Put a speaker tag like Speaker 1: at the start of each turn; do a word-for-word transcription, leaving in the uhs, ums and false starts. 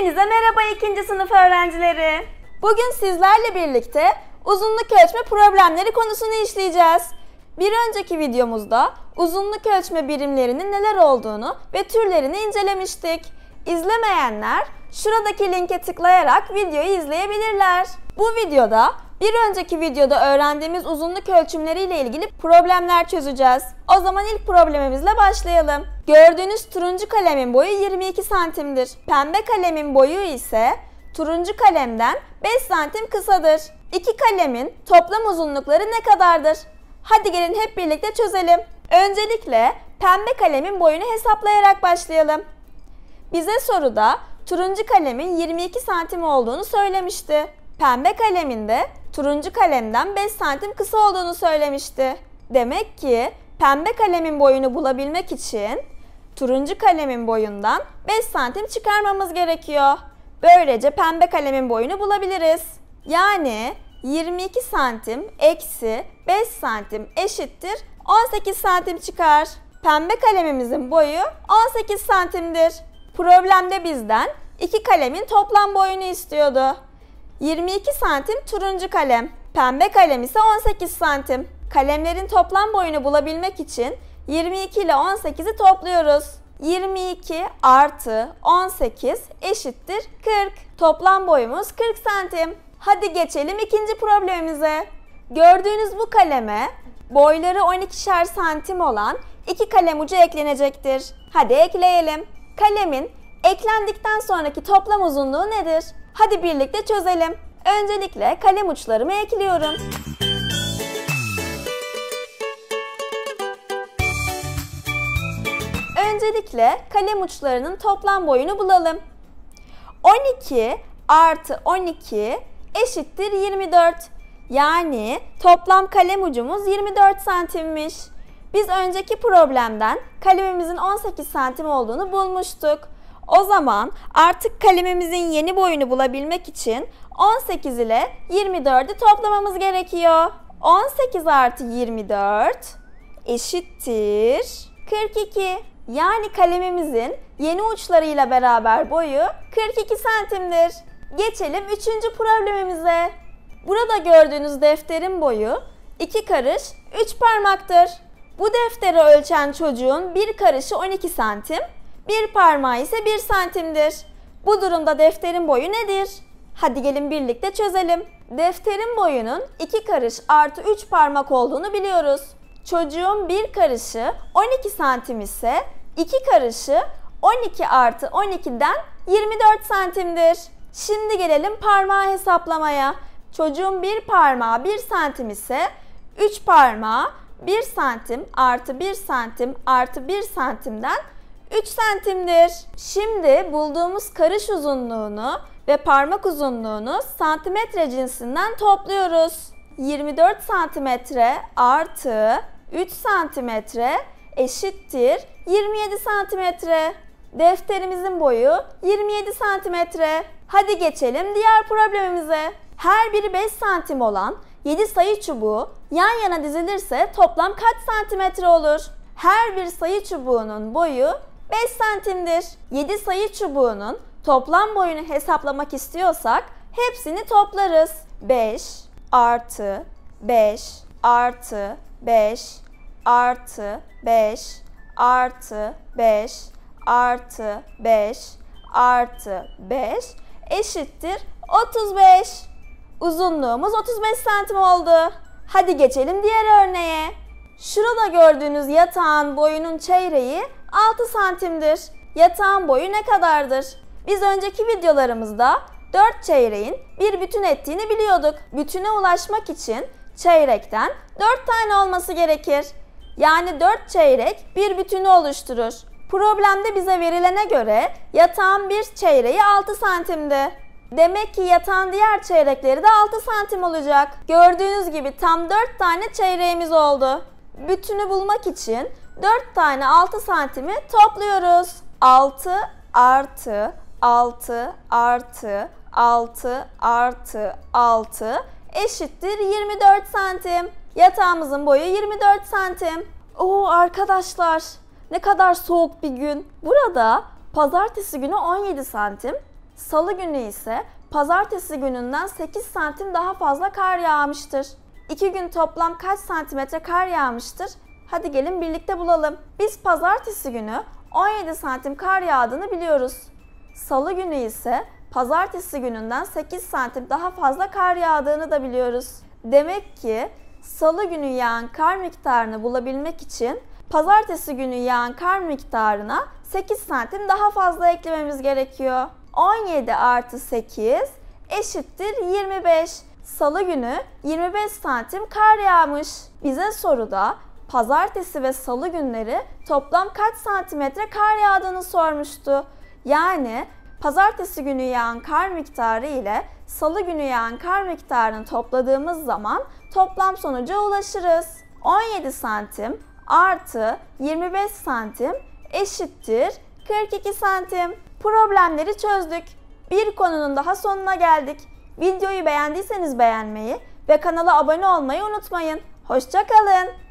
Speaker 1: Hepinize merhaba ikinci sınıf öğrencileri. Bugün sizlerle birlikte uzunluk ölçme problemleri konusunu işleyeceğiz. Bir önceki videomuzda uzunluk ölçme birimlerinin neler olduğunu ve türlerini incelemiştik. İzlemeyenler şuradaki linke tıklayarak videoyu izleyebilirler. Bu videoda bir önceki videoda öğrendiğimiz uzunluk ölçümleriyle ilgili problemler çözeceğiz. O zaman ilk problemimizle başlayalım. Gördüğünüz turuncu kalemin boyu yirmi iki santimdir. Pembe kalemin boyu ise turuncu kalemden beş santim kısadır. İki kalemin toplam uzunlukları ne kadardır? Hadi gelin hep birlikte çözelim. Öncelikle pembe kalemin boyunu hesaplayarak başlayalım. Bize soruda turuncu kalemin yirmi iki santim olduğunu söylemişti. Pembe kalemin de turuncu kalemden beş santim kısa olduğunu söylemişti. Demek ki pembe kalemin boyunu bulabilmek için turuncu kalemin boyundan beş santim çıkarmamız gerekiyor. Böylece pembe kalemin boyunu bulabiliriz. Yani yirmi iki santim eksi beş santim eşittir on sekiz santim çıkar. Pembe kalemimizin boyu on sekiz santimdir. Problemde bizden iki kalemin toplam boyunu istiyordu. yirmi iki santim turuncu kalem, pembe kalem ise on sekiz santim. Kalemlerin toplam boyunu bulabilmek için yirmi iki ile on sekizi topluyoruz. yirmi iki artı on sekiz eşittir kırk. Toplam boyumuz kırk santim. Hadi geçelim ikinci problemimize. Gördüğünüz bu kaleme boyları on ikişer santim olan iki kalem ucu eklenecektir. Hadi ekleyelim. Kalemin eklendikten sonraki toplam uzunluğu nedir? Hadi birlikte çözelim. Öncelikle kalem uçlarımı ekliyorum. Öncelikle kalem uçlarının toplam boyunu bulalım. on iki artı on iki eşittir yirmi dört. Yani toplam kalem ucumuz yirmi dört santimmiş. Biz önceki problemden kalemimizin on sekiz santim olduğunu bulmuştuk. O zaman artık kalemimizin yeni boyunu bulabilmek için on sekiz ile yirmi dördü toplamamız gerekiyor. on sekiz artı yirmi dört eşittir kırk iki. Yani kalemimizin yeni uçlarıyla beraber boyu kırk iki santimdir. Geçelim üçüncü problemimize. Burada gördüğünüz defterin boyu iki karış üç parmaktır. Bu defteri ölçen çocuğun bir karışı on iki santim, bir parmağı ise bir santimdir. Bu durumda defterin boyu nedir? Hadi gelin birlikte çözelim. Defterin boyunun iki karış artı üç parmak olduğunu biliyoruz. Çocuğun bir karışı on iki santim ise iki karışı on iki artı on ikiden yirmi dört santimdir. Şimdi gelelim parmağı hesaplamaya. Çocuğun bir parmağı bir santim ise üç parmağı bir santim artı bir santim artı bir santimden üç santimdir. Şimdi bulduğumuz karış uzunluğunu ve parmak uzunluğunu santimetre cinsinden topluyoruz. yirmi dört santimetre artı üç santimetre eşittir yirmi yedi santimetre. Defterimizin boyu yirmi yedi santimetre. Hadi geçelim diğer problemimize. Her biri beş santim olan yedi sayı çubuğu yan yana dizilirse toplam kaç santimetre olur? Her bir sayı çubuğunun boyu beş santimdir. yedi sayı çubuğunun toplam boyunu hesaplamak istiyorsak hepsini toplarız. beş artı beş artı beş artı beş artı beş artı beş artı beş eşittir otuz beş. Uzunluğumuz otuz beş santim oldu. Hadi geçelim diğer örneğe. Şurada gördüğünüz yatağın boyunun çeyreği altı santimdir. Yatağın boyu ne kadardır? Biz önceki videolarımızda dört çeyreğin bir bütün ettiğini biliyorduk. Bütüne ulaşmak için çeyrekten dört tane olması gerekir. Yani dört çeyrek bir bütünü oluşturur. Problemde bize verilene göre yatağın bir çeyreği altı santimdi. Demek ki yatağın diğer çeyrekleri de altı santim olacak. Gördüğünüz gibi tam dört tane çeyreğimiz oldu. Bütünü bulmak için dört tane altı santimi topluyoruz. altı artı altı artı altı artı altı eşittir yirmi dört santim. Yatağımızın boyu yirmi dört santim. Oo arkadaşlar, ne kadar soğuk bir gün. Burada pazartesi günü on yedi santim, Salı günü ise pazartesi gününden sekiz santim daha fazla kar yağmıştır. İki gün toplam kaç santimetre kar yağmıştır? Hadi gelin birlikte bulalım. Biz pazartesi günü on yedi santim kar yağdığını biliyoruz. Salı günü ise pazartesi gününden sekiz santim daha fazla kar yağdığını da biliyoruz. Demek ki salı günü yağan kar miktarını bulabilmek için pazartesi günü yağan kar miktarına sekiz santim daha fazla eklememiz gerekiyor. on yedi artı sekiz eşittir yirmi beş. Salı günü yirmi beş santim kar yağmış. Bize soruda pazartesi ve salı günleri toplam kaç santimetre kar yağdığını sormuştu. Yani pazartesi günü yağan kar miktarı ile salı günü yağan kar miktarını topladığımız zaman toplam sonuca ulaşırız. on yedi santim artı yirmi beş santim eşittir kırk iki santim. Problemleri çözdük. Bir konunun daha sonuna geldik. Videoyu beğendiyseniz beğenmeyi ve kanala abone olmayı unutmayın. Hoşça kalın.